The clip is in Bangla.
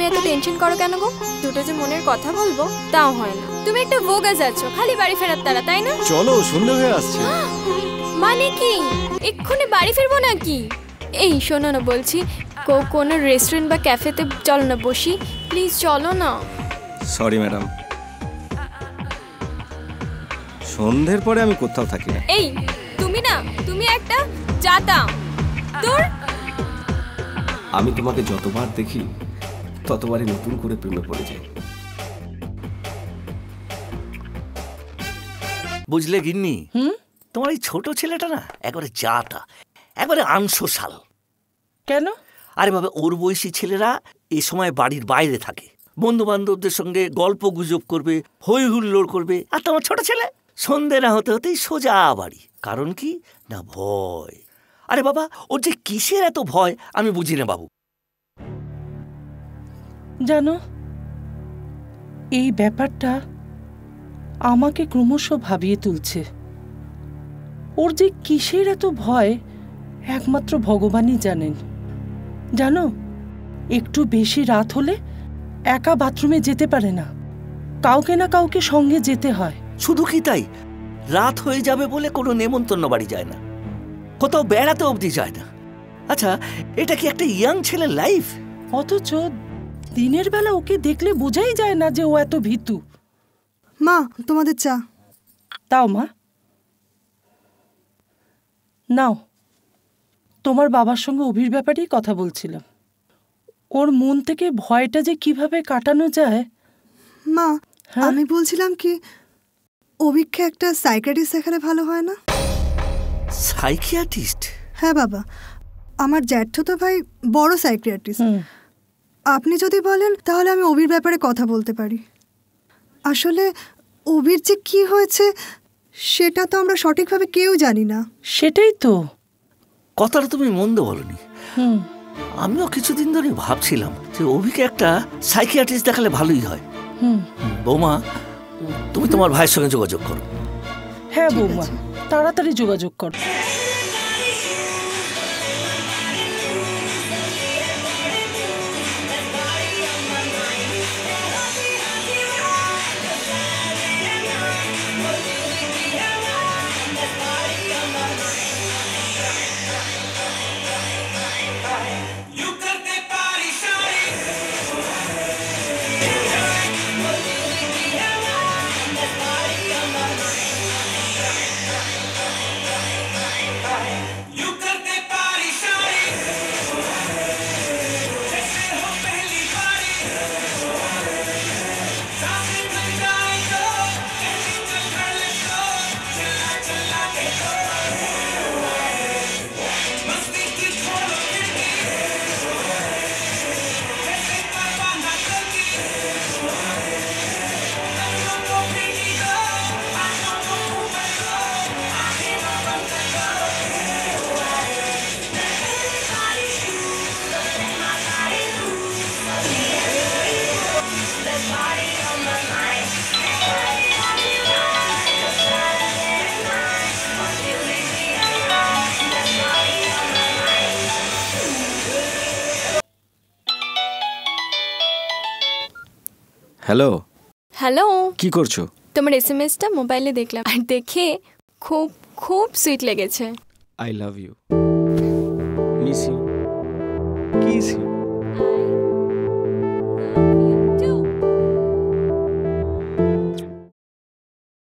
এত টেনশন করো কেন গো? দুটো যে মনের কথা বলবো তাও হয় না। তুমি একটা ভোগা যাচ্ছ খালি বাড়ি ফেরার তারা, তাই না? চলো, সন্ধ্যা হয়ে আসছে। মানে কি এক্ষুনি বাড়ি ফিরবো নাকি? এই শোনো না, বলছি কোনো রেস্টুরেন্ট বা ক্যাফেতে চলো না, বসি প্লিজ, চলো না। সরি ম্যাডাম, সন্ধ্যের পরে আমি কোথাও থাকি না। এই তুমি একটা জাতা তোর। আমি তোমাকে যতবার দেখি ততবারই নতুন করে প্রেমে পড়ে যাই। বুঝলে গিন্নি, তোমার এই ছোট ছেলেটা না একবারে জাতা, একবারে আনসোশাল। কেন? আরে বাবা, ওর বয়সী ছেলেরা এই সময় বাড়ির বাইরে থাকে, বন্ধু বান্ধবদের সঙ্গে গল্প গুজব করবে, হই হুল্লোড় করবে। আর তোমার ছোট ছেলে সন্ধে না হতে হতেই সোজা বাড়ি। কারণ কি না, ভয়। আরে বাবা, ওর যে কিসের এত ভয় আমি বুঝি না বাবু। জানো, এই ব্যাপারটা আমাকে ক্রমশ ভাবিয়ে তুলছে। ওর যে কিসের এত ভয় একমাত্র ভগবানই জানেন। জানো, একটু বেশি রাত হলে একা বাথরুমে যেতে পারে না, কাউকে না কাউকে সঙ্গে যেতে হয়। শুধু কি তাই, রাত হয়ে যাবে বলে কোনো নেমন্তন্ন বাড়ি যায় না, কোথাও বেড়াতে অবধি যায় না। আচ্ছা, এটা কি একটা ইয়াং ছেলের লাইফ? অথচ দিনের বেলা ওকে দেখলে বোঝাই যায় না যে ও এত ভীতু। মা, তোমাদের চা। তাও মা, নাও। তোমার বাবার সঙ্গে অভির ব্যাপারেই কথা বলছিলাম। ওর মন থেকে ভয়টা যে কিভাবে কাটানো যায়। মা, আমি বলছিলাম কি, অভিকে একটা সাইকিয়াট্রিস্ট দেখালে ভালো হয় না? সাইকিয়াট্রিস্ট? হ্যাঁ বাবা, আমার জ্যাঠতো ভাই বড় সাইকিয়াট্রিস্ট। আপনি যদি বলেন তাহলে আমি অভির ব্যাপারে কথা বলতে পারি। আসলে অভির যে কি হয়েছে সেটা তো আমরা সঠিকভাবে কেউ জানি না। সেটাই তো। কথাটা তুমি মন্দ বলনি। আমিও কিছুদিন ধরে ভাবছিলাম যে অভিকে একটা সাইকিয়াট্রিস্ট দেখালে ভালোই হয়। বৌমা, তুমি তোমার ভাইয়ের সঙ্গে যোগাযোগ করো। হ্যাঁ বৌমা, তাড়াতাড়ি যোগাযোগ করো। হ্যালো। হ্যালো, কি করছো? তোমার এসএমএসটা মোবাইলে দেখলাম, আর দেখে খুব খুব সুইট লেগেছে। I love you.